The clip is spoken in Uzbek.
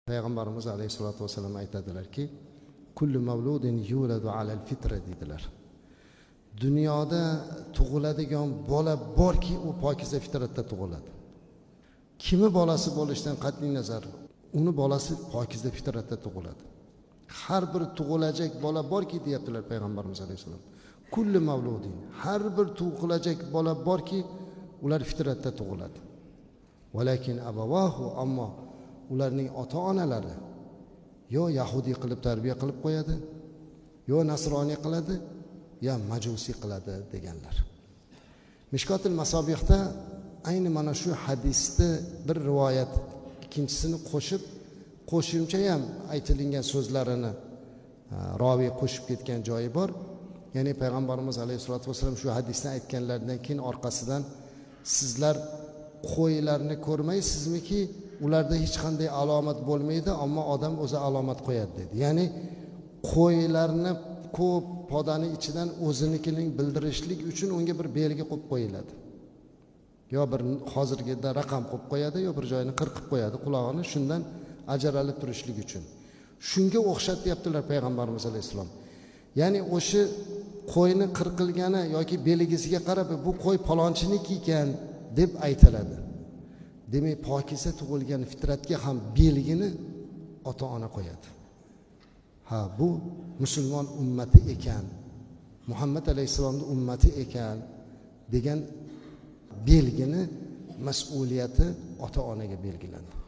Payg'ambarimiz alayhisolatu vasallam aytadilarki, kullu mavludin yuladu alal fitra dedilar. Dunyoda tug'iladigan bola borki, u pokiza fitratda tug'iladi. Kimi bolasi bo'lishidan qat'iy nazar, uni bolasi pokiza fitratda tug'iladi. Har bir tug'ilajak bola borki deyaptilar Payg'ambarimiz alayhisalom. Kullu mavludin, har bir tug'ilajak bola borki, ular fitratda tug'iladi. Walakin abawahu, ammo ularning ota-onalari yo yahudiy qilib tarbiya qilib qo'yadi, yo nasroniy qiladi, yo majusi qiladi deganlar. Mishkotil Masabihda ayni mana shu hadisda bir rivoyat ikkinchisini qo'shimcha ham aytilgan so'zlarini raviy qo'shib ketgan joyi bor. Ya'ni Payg'ambarimiz alayhisolatu vasallam shu hadisni aytganlaridan keyin orqasidan sizlar qo'ylarni ko'rmaysizmiki, ularda hech qanday alomat bo'lmaydi, ammo odam o'zi alomat qo'yadi dedi. Ya'ni qo'ylarni ko'p podani ichidan o'zinikining bildirishlik uchun unga bir belgi qo'yib qo'yiladi. Yo bir hozirgida raqam qo'yib qo'yadi, yo bir joyini qirqib qo'yadi qulog'ini, shundan ajralib turishlik uchun. Shunga o'xshat deyaptilar Payg'ambarimiz alayhisalom. Ya'ni o'sha qo'yni qirqilgani yoki belgisiga qarab bu qo'y palonchinik ekan deb aytiladi. Demak, pokiza tug'ilgan fitratga ham belgini ota-ona qo'yadi. Ha, bu musulmon ummati ekan, Muhammad alayhisalomning ummati ekan degan belgini, mas'uliyati ota-onaga belgilandi.